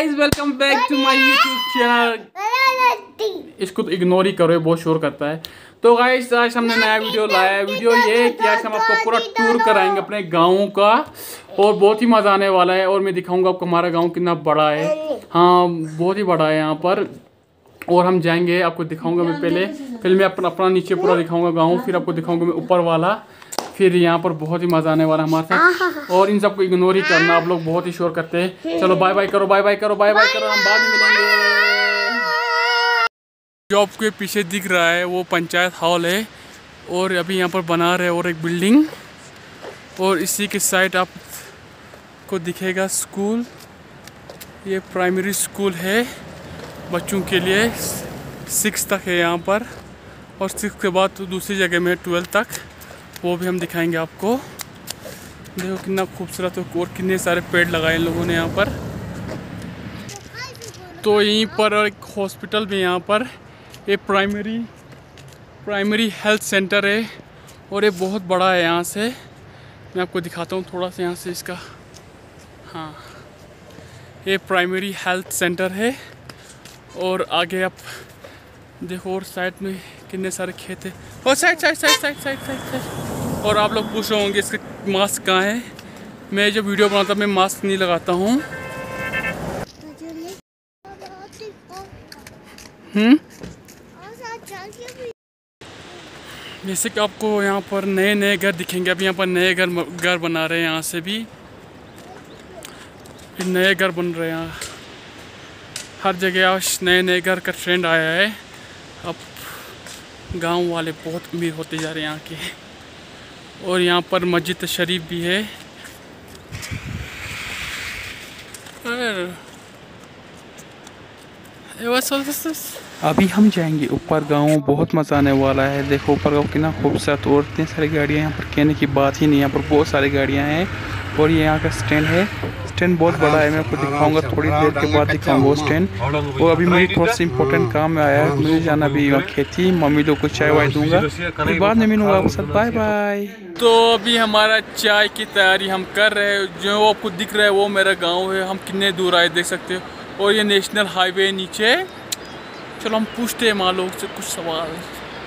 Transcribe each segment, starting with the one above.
Guys, welcome back to my YouTube channel. इसको तो ignore ही करो, ये बहुत शोर करता है। तो गाइस, आज हमने नया वीडियो लाया है। वीडियो ये है कि आज हम आपको पूरा टूर कराएंगे अपने गाँव का, और बहुत ही मज़ा आने वाला है। और मैं दिखाऊंगा आपको हमारा गाँव कितना बड़ा है। हाँ, बहुत ही बड़ा है यहाँ पर। और हम जाएंगे, आपको दिखाऊंगा मैं पहले मैं अपना नीचे पूरा दिखाऊंगा गाँव, फिर आपको दिखाऊंगा मैं ऊपर वाला। फिर यहाँ पर बहुत ही मजा आने वाला है हमारे साथ। और इन सबको इग्नोर ही करना, आप लोग बहुत ही शोर करते हैं। चलो बाय बाय करो, बाय बाय करो, बाय बाय करो, हम बाद में मिलेंगे। जो आपको पीछे दिख रहा है वो पंचायत हॉल है, और अभी यहाँ पर बना रहे और एक बिल्डिंग, और इसी के साइड आपको दिखेगा स्कूल। ये प्राइमरी स्कूल है बच्चों के लिए, 6 तक है यहाँ पर, और 6 के बाद तो दूसरी जगह में 12 तक, वो भी हम दिखाएंगे आपको। देखो कितना खूबसूरत है, और कितने सारे पेड़ लगाए इन लोगों ने यहाँ पर। तो यहीं पर एक हॉस्पिटल भी यहाँ पर, ये प्राइमरी हेल्थ सेंटर है, और ये बहुत बड़ा है। यहाँ से मैं आपको दिखाता हूँ थोड़ा सा यहाँ से इसका। हाँ, ये प्राइमरी हेल्थ सेंटर है, और आगे आप देखो, और साइड में कितने सारे खेत है, और साइड। और आप लोग पूछ रहे होंगे इसके मास्क कहाँ है। मैं जब वीडियो बनाता मैं मास्क नहीं लगाता हूँ। जैसे कि आपको यहाँ पर नए घर दिखेंगे। अभी यहाँ पर नए घर बना रहे हैं, यहाँ से भी नए घर बन रहे हैं। हर जगह आज नए घर का ट्रेंड आया है। अब गांव वाले बहुत अमीर होते जा रहे हैं यहाँ के। और यहाँ पर मस्जिद शरीफ भी है। अभी हम जाएंगे ऊपर गांव, बहुत मज़ा आने वाला है। देखो ऊपर गांव कितना खूबसूरत, और इतनी सारी गाड़ियाँ यहाँ पर, कहने की बात ही नहीं। यहाँ पर बहुत सारी गाड़ियाँ हैं, और ये यहाँ का स्टैंड है। स्टैंड बहुत बड़ा है, मैं आपको दिखाऊंगा थोड़ी देर के बाद दिखाऊंगा वो स्टैंड। और अभी मुझे थोड़ा सा इंपॉर्टेंट काम में आया है, मुझे जाना भी खेती। मम्मी लोग को चाय वाय दूंगा, फिर बाद में मिलूंगा आपके साथ। Bye bye. तो अभी हमारा चाय की तैयारी हम कर रहे हैं। जो आपको दिख रहा है वो मेरा गाँव है। हम कितने दूर आए देख सकते हो, और ये नेशनल हाईवे नीचे। चलो हम पूछते हैं माँ लोग से कुछ सवाल।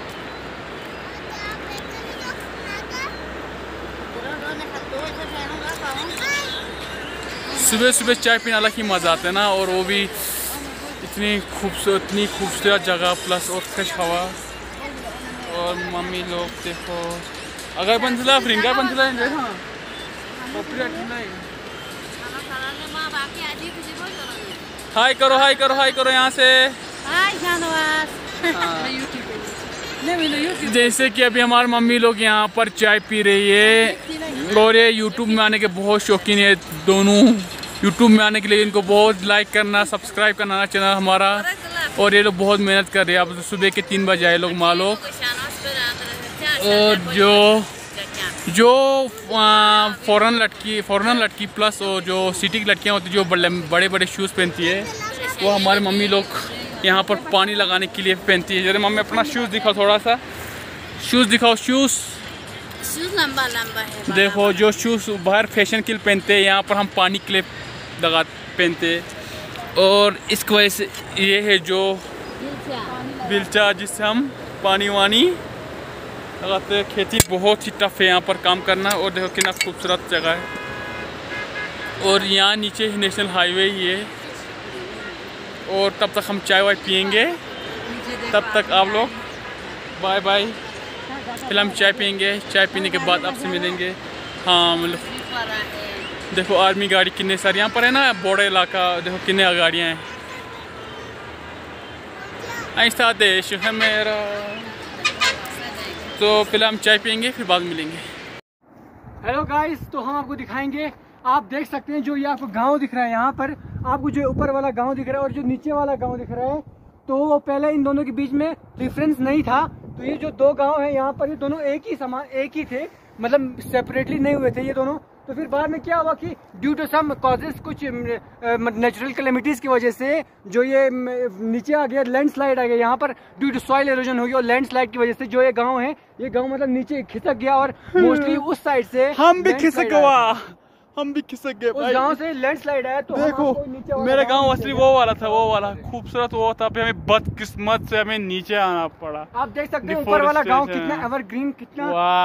सुबह सुबह चाय पीने अलग ही मज़ा आता है ना, और वो भी इतनी खूबसूरत जगह, प्लस और फ्रेश हवा। और मम्मी लोग देखो, अगर बंदला फ्रिंगा बंदला देखो ना, हाय करो यहाँ से। जैसे कि अभी हमारी मम्मी लोग यहाँ पर चाय पी रही है, और ये यूट्यूब में आने के बहुत शौकीन है दोनों। यूट्यूब में आने के लिए इनको बहुत लाइक करना, सब्सक्राइब करना चैनल हमारा। और ये लोग बहुत मेहनत कर रहे हैं। अब सुबह के 3 बजे आए लोग माँ लोग। और जो फॉरेन लड़की प्लस जो सिटी की लड़कियाँ होती, जो बड़े शूज़ पहनती है, वो हमारे मम्मी लोग यहाँ पर पानी लगाने के लिए पहनती है। जरा मम्मी अपना शूज़ दिखाओ, थोड़ा सा शूज़ दिखाओ। शूज़ लंबा है। देखो, जो शूज़ बाहर फैशन के लिए पहनते हैं, यहाँ पर हम पानी के लिए पहनते हैं। और इसकी वजह से ये है जो बिलचा, जिससे हम पानी वानी लगाते हैं। खेती बहुत ही टफ है यहाँ पर काम करना। और देखो कितना खूबसूरत जगह है। और यहाँ नीचे नेशनल हाईवे ही है। और तब तक हम चाय वाय पियेंगे, तब तक आप लोग बाय बाय। फिर हम चाय पियेंगे, चाय पीने के बाद आपसे मिलेंगे। हाँ, मतलब देखो आर्मी गाड़ी कितने सारी यहाँ पर है ना, बॉर्डर इलाका। देखो कितने गाड़ियाँ हैं। ऐसा देश है मेरा। तो पहले हम चाय पियेंगे, फिर बाद में मिलेंगे। हेलो गाइस, तो हम आपको दिखाएंगे। आप देख सकते हैं जो ये आपको गांव दिख रहा है, यहाँ पर आपको जो ऊपर वाला गांव दिख रहा है और जो नीचे वाला गांव दिख रहा है, तो वो पहले इन दोनों के बीच में डिफरेंस नहीं था। तो ये जो 2 गांव है यहाँ पर, ये दोनों एक ही थे, मतलब सेपरेटली नहीं हुए थे ये दोनों। तो फिर बाद में क्या हुआ कि ड्यू टू सम कॉजेस, कुछ नेचुरल कैलेमिटीज़ की वजह से जो ये नीचे आ गया, लैंडस्लाइड आ गया यहाँ पर, ड्यू टू सॉइल एरोजन हो गया। और लैंडस्लाइड की वजह से जो ये गांव है, ये गांव मतलब नीचे खिसक गया, और मोस्टली उस साइड से हम भी खिसक हुआ। हम भी खिसक गए भाई। गांव से लैंडस्लाइड है तो देखो मेरा गांव असली वो वाला था, वो वाला खूबसूरत वो था। अभी हमें बदकिस्मत से हमें नीचे आना पड़ा। आप देख सकते हैं ऊपर वाला गांव कितना एवरग्रीन, कितना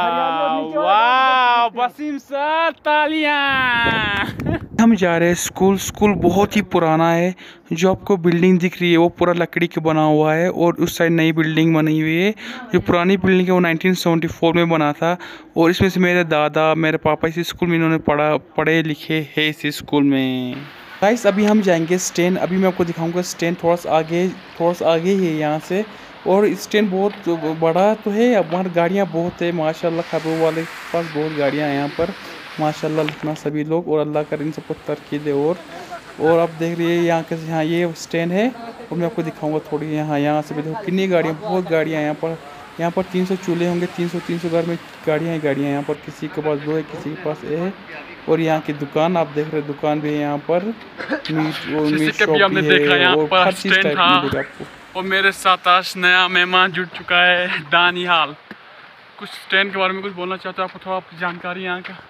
वाह वसीम सर तालियां। हम जा रहे हैं स्कूल। स्कूल बहुत ही पुराना है। जो आपको बिल्डिंग दिख रही है वो पूरा लकड़ी के बना हुआ है और उस साइड नई बिल्डिंग बनी हुई है। जो पुरानी बिल्डिंग है वो 1974 में बना था और इसमें से मेरे दादा मेरे पापा इस स्कूल में इन्होंने पढ़े लिखे हैं इस स्कूल में। गाइस अभी हम जाएंगे स्टैंड। अभी मैं आपको दिखाऊंगा स्टैंड थोड़ा सा आगे ही है यहाँ से। और स्टैंड बहुत बड़ा तो है, अब वहाँ गाड़ियाँ बहुत है माशाल्लाह। खबरों वाले के पास बहुत गाड़ियाँ हैं यहाँ पर माशाल्लाह। लिखना सभी लोग और अल्लाह कर इन सबको तरक्की दे। और आप देख रही है यहाँ ये स्टैंड है और मैं आपको दिखाऊंगा थोड़ी यहाँ से भी देखो कितनी गाड़ियाँ, बहुत गाड़ियाँ यहाँ पर 300 चूल्हे होंगे। 300 घर में गाड़ियाँ यहाँ पर। किसी के पास 2 है, किसी के पास है। और यहाँ की दुकान आप देख रहे हैं, दुकान भी है यहाँ पर। मीट शॉप भी है और हर चीज़ टाइप मिलेगा आपको। और मेरे साथ आज नया मेहमान जुड़ चुका है दानियाल। कुछ स्टैंड के बारे में कुछ बोलना चाहते हो? आपको थोड़ा जानकारी यहाँ का?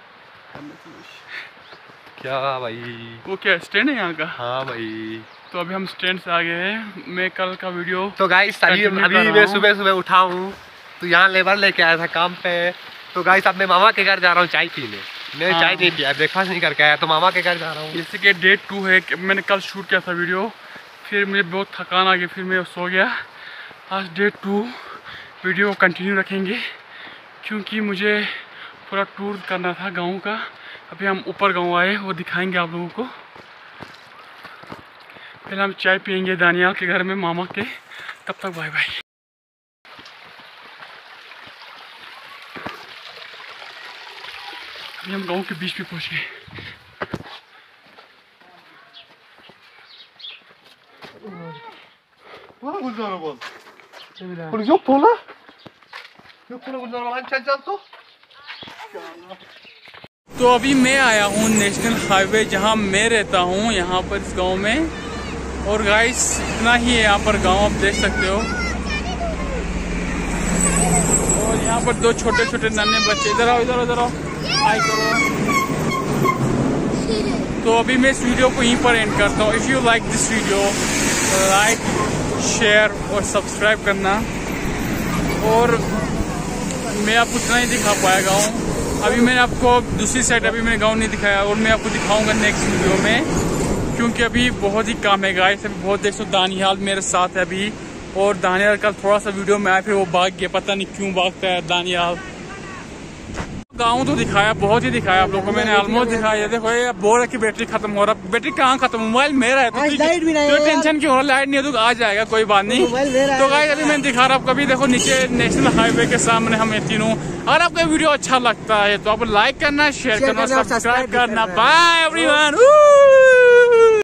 क्या भाई वो क्या स्टैंड है यहाँ का? हाँ भाई। तो अभी हम स्टैंड से आ गए हैं। मैं कल का वीडियो तो गाइस अभी मैं सुबह उठा हूँ तो यहाँ लेबर लेके आया था काम पे। तो गाइस अब मैं मामा के घर जा रहा हूँ चाय पीने। मैंने चाय नहीं पिया, ब्रेकफास्ट नहीं करके आया तो मामा के घर जा रहा हूँ। जैसे कि डे 2 है। मैंने कल शूट किया था वीडियो, फिर मुझे बहुत थकान आ गई, फिर मैं सो गया। आज डे 2 वीडियो कंटिन्यू रखेंगे क्योंकि मुझे पूरा टूर करना था गाँव का। अभी हम ऊपर गाँव आए, वो दिखाएंगे आप लोगों को। पहले हम चाय पियेंगे दानियाल के घर में मामा के। तब तक बाय बाय। अभी हम गाँव के बीच में पहुँच गए। तो अभी मैं आया हूँ नेशनल हाईवे जहाँ मैं रहता हूँ, यहाँ पर इस गांव में। और गाइस इतना ही है यहाँ पर गांव, आप देख सकते हो। और यहाँ पर 2 छोटे छोटे नन्हे बच्चे। इधर आओ हाय करो। तो अभी मैं इस वीडियो को यहीं पर एंड करता हूँ। If you like this video like share और सब्सक्राइब करना। और मैं आपको इतना ही दिखा पाया गाँव। अभी मैंने आपको दूसरी साइड अभी मैंने गाँव नहीं दिखाया और मैं आपको दिखाऊंगा नेक्स्ट वीडियो में क्योंकि अभी बहुत ही काम है गाइस। अभी बहुत देख सो दानियाल मेरे साथ है अभी। और दानियाल कल थोड़ा सा वीडियो में आया, फिर वो भाग गया, पता नहीं क्यों भागता है दानियाल। गाँव तो दिखाया, बहुत ही दिखाया आप लोगों को मैंने, ऑलमोस्ट दिखाया। देखो ये बोल रहा कि बैटरी खत्म हो रहा। बैटरी कहाँ खत्म? मोबाइल मेरा है तो टेंशन क्यों हो रहा? लाइट नहीं है तो आ जाएगा, कोई बात नहीं। तो गाइस अभी मैं दिखा रहा हूँ। कभी देखो नीचे नेशनल हाईवे के सामने हम तीनों। अगर आपको वीडियो अच्छा लगता है तो आप लाइक करना, शेयर करना, सब्सक्राइब करना। Bye everyone.